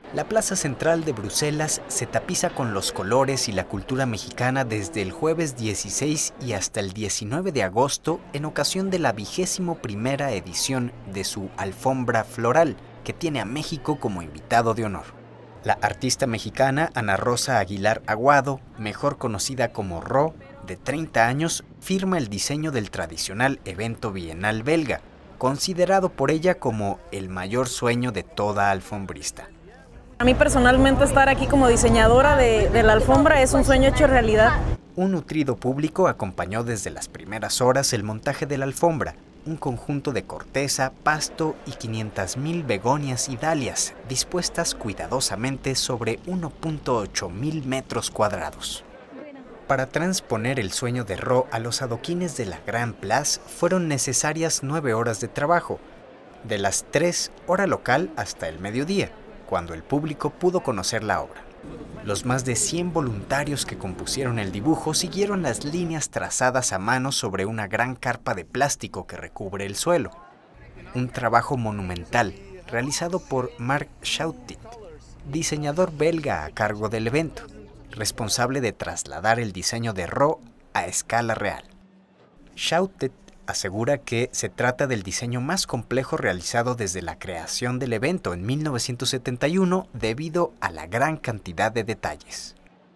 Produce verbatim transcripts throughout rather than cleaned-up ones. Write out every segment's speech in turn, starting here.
La plaza central de Bruselas se tapiza con los colores y la cultura mexicana desde el jueves dieciséis y hasta el diecinueve de agosto en ocasión de la vigésimo primera edición de su Alfombra Floral, que tiene a México como invitado de honor. La artista mexicana Ana Rosa Aguilar Aguado, mejor conocida como Ro, de treinta años, firma el diseño del tradicional evento bienal belga, considerado por ella como el mayor sueño de toda alfombrista. A mí personalmente estar aquí como diseñadora de, de la alfombra es un sueño hecho realidad. Un nutrido público acompañó desde las primeras horas el montaje de la alfombra, un conjunto de corteza, pasto y quinientas mil begonias y dalias dispuestas cuidadosamente sobre uno punto ocho mil metros cuadrados. Para transponer el sueño de Ro a los adoquines de la Gran Place fueron necesarias nueve horas de trabajo, de las tres hora local hasta el mediodía, cuando el público pudo conocer la obra. Los más de cien voluntarios que compusieron el dibujo siguieron las líneas trazadas a mano sobre una gran carpa de plástico que recubre el suelo. Un trabajo monumental realizado por Marc Chautit, diseñador belga a cargo del evento, responsable de trasladar el diseño de Ro a escala real. Chautit asegura que se trata del diseño más complejo realizado desde la creación del evento en mil novecientos setenta y uno debido a la gran cantidad de detalles.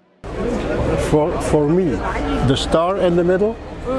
For, for me, the star in the middle,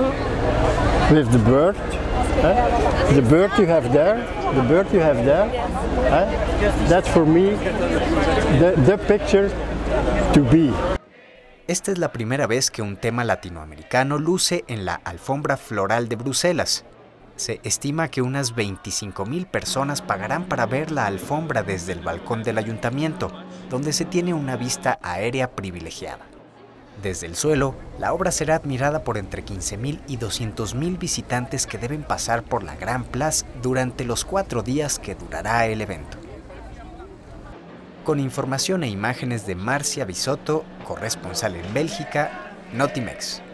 with the bird, eh? the bird you have there, the bird you have there, eh? That's for me the, the picture to be. Esta es la primera vez que un tema latinoamericano luce en la Alfombra Floral de Bruselas. Se estima que unas veinticinco mil personas pagarán para ver la alfombra desde el balcón del ayuntamiento, donde se tiene una vista aérea privilegiada. Desde el suelo, la obra será admirada por entre quince mil y doscientos mil visitantes que deben pasar por la Gran Place durante los cuatro días que durará el evento. Con información e imágenes de Marcia Bisotto, corresponsal en Bélgica, Notimex.